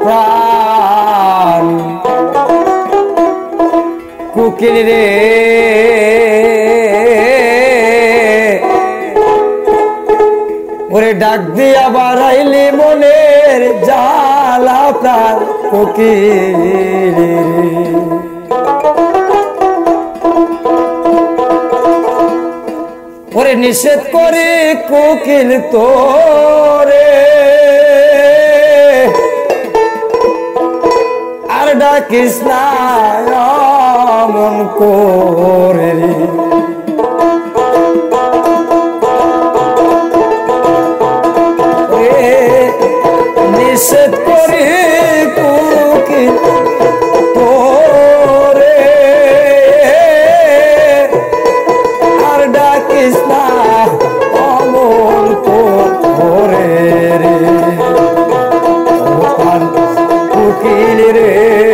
প্রাণ কোকিল রে ওরে ডাক দিয়া বাড়াইলি মনের জ্বালা প্রাণ কোকিল রে ওরে নিষেধ করে কোকিল তোরে আর ডাকিস না মন করে নিষেধ করে কোকিল তোরে আর ডাকিস না অমন করে রে কোকিল রে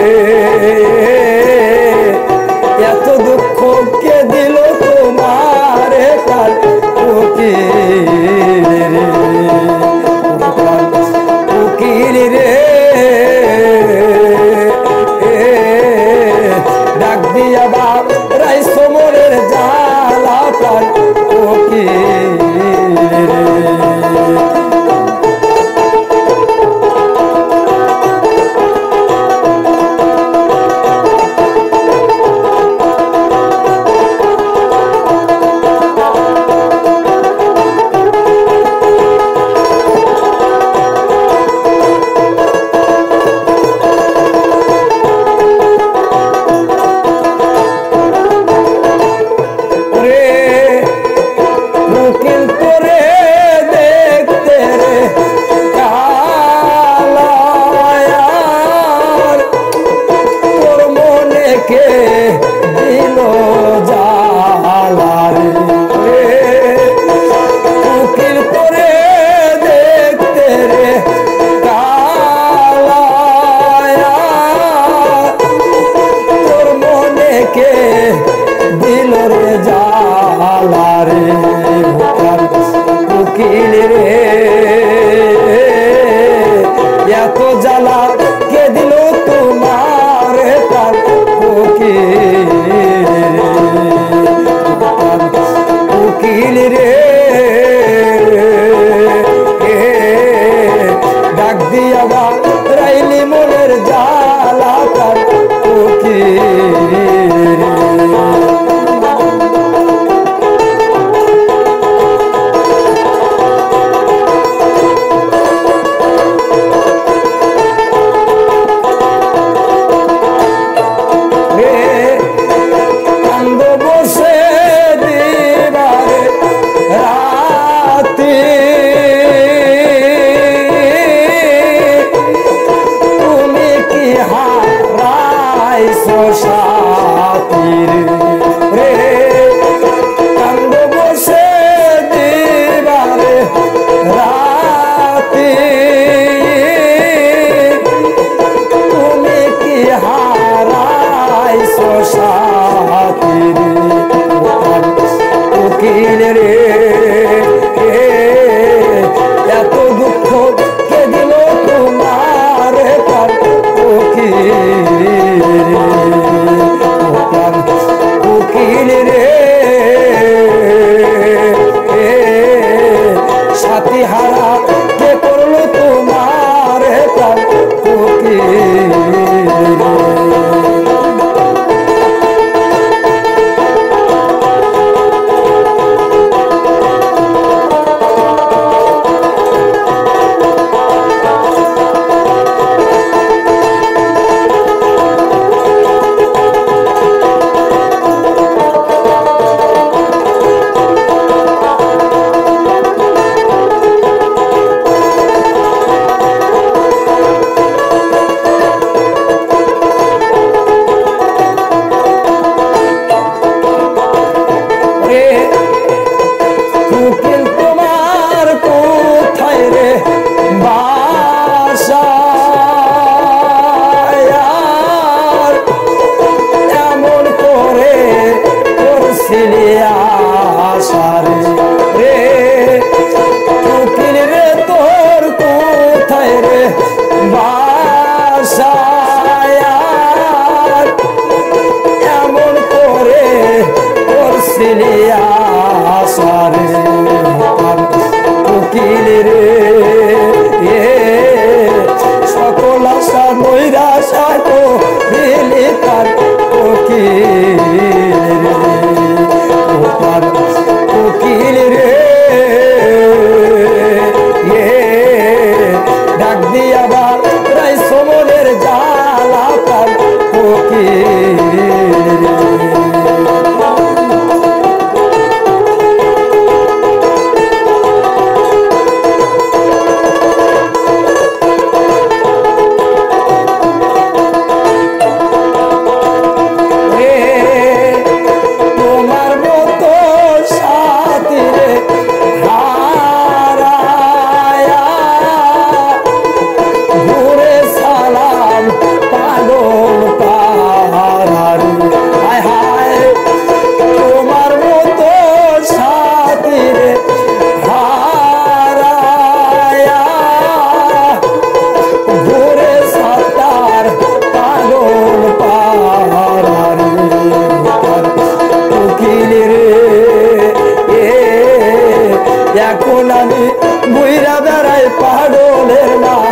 এত দুঃখ কে দিল তোমারে প্রাণ কোকিল রে কোকিল রে ডাক দিয়া বাড়াই সমরের জ্বালা প্রাণ কোকিল রে কোকিল রে এত জ্বালা কে দিল তোমার প্রাণ কোকিল রে কোকিল রে ডাক দিয়া বাড়াইলি মনের জ্বালা প্রাণ কোকিল রে সাথীর রে কান্দ বসে দিবারে রাতে তুমি কি হারাইছো সাথীর কোকিল রে এত দুঃখ কে দিল তোমার প্রাণ কোকিল রে কোকিল রে সাথী হারা কে করলো তোমার প্রাণ কোকিল রে রে হারায়া ঘুরে সাতার পাগল পাহাড়ে উকিল রে এখন আমি বুইরা বেড়াই পাগলের না